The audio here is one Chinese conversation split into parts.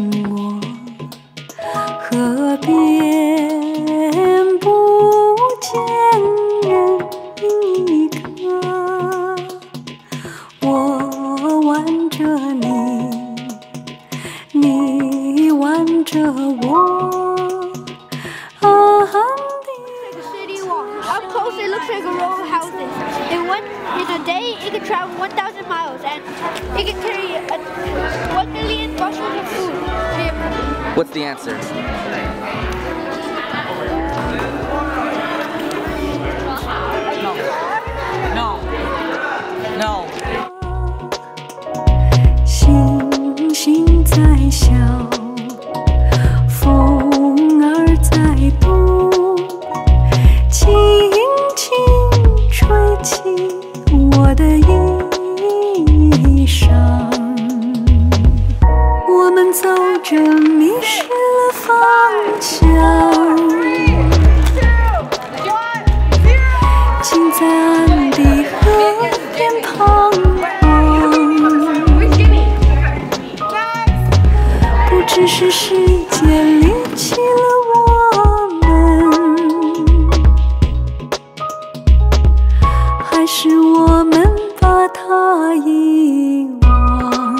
我，河边不见人一个，我挽着你，你挽着我。 Up close, it looks like a row of houses. In a day, it can travel 1,000 miles and it can carry 1 million bushels of food. What's the answer? No. No. 星星在笑，风儿在动。 轻轻吹起我的衣裳，我们走着迷失了方向，竟在岸的河边彷徨，不知是时间离弃了我们。 还是我们把它遗忘。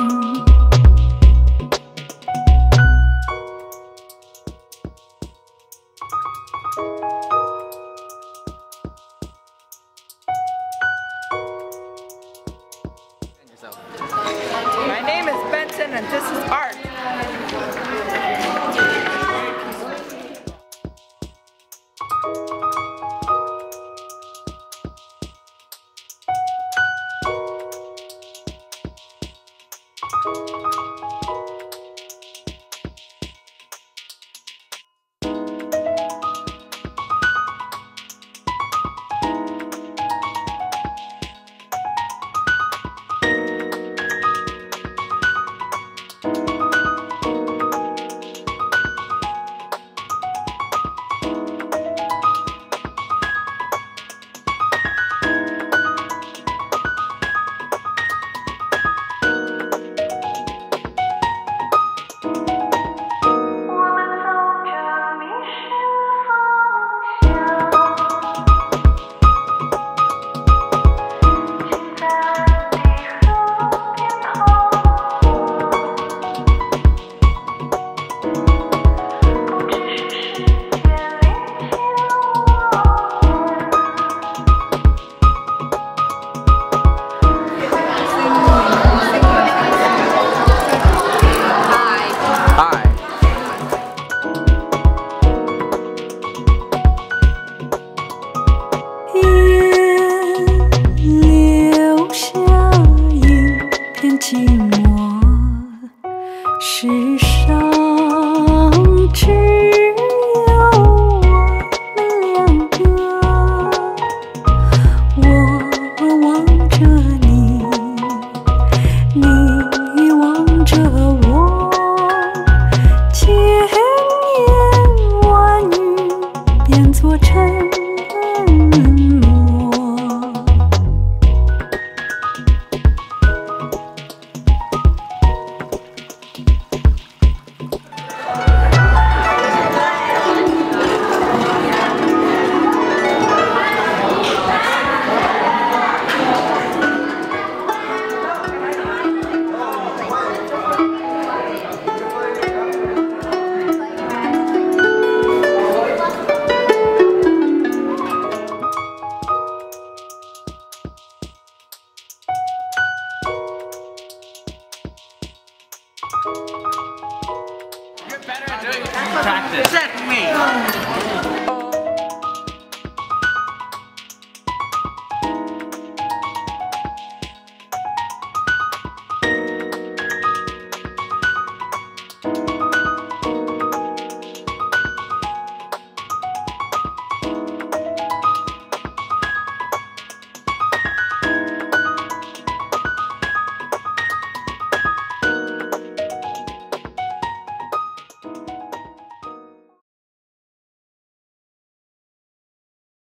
My name is Benson and this is Art. Practice. That's me.